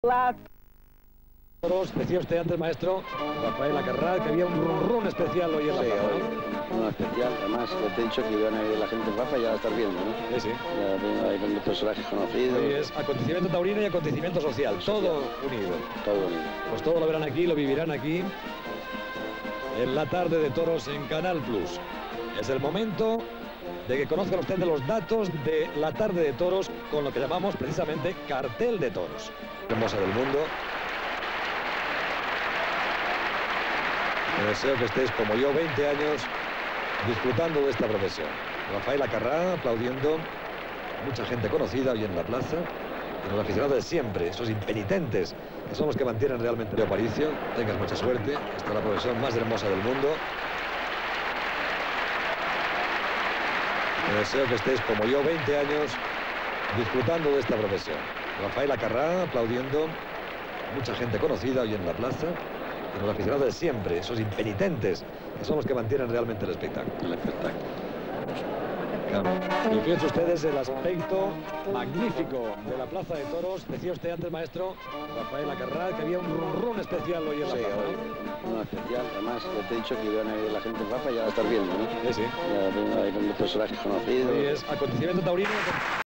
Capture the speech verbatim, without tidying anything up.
La... Decía usted antes, maestro Rafael Acarrá, que había un run, run especial hoy en la sí, plaza, hoy, ¿no? Un especial, además ya te he dicho que iban a ir la gente en plaza, ya la estás viendo, ¿no? Sí, sí. Ya hay los personajes conocidos. Hoy es acontecimiento taurino y acontecimiento social, social, todo unido. Todo unido. Pues todo lo verán aquí, lo vivirán aquí, en la tarde de toros en Canal Plus. Es el momento de que conozcan ustedes los datos de la tarde de toros con lo que llamamos precisamente cartel de toros. Hermosa del mundo. Me deseo que estéis como yo, veinte años, disfrutando de esta profesión. Rafael Acarrá aplaudiendo, mucha gente conocida hoy en la plaza, y los aficionados de siempre, esos impenitentes, que son los que mantienen realmente el Aparicio. Tengas mucha suerte, esta es la profesión más hermosa del mundo. Me deseo que estéis como yo, veinte años, disfrutando de esta profesión. Rafael Acarrá aplaudiendo, mucha gente conocida hoy en la plaza, y los aficionados de siempre, esos impenitentes, que son los que mantienen realmente el espectáculo. El espectáculo. Claro. Y fíjense ustedes el aspecto magnífico de la plaza de toros. Decía usted antes, maestro Rafael Acarrá, que había un run, run especial hoy en la sí, plaza, hoy, un especial, además ya te he dicho que iban a ir la gente en plaza, ya la estás viendo, ¿no? Sí, sí. Ya hay los personajes conocidos. Hoy es acontecimiento taurino.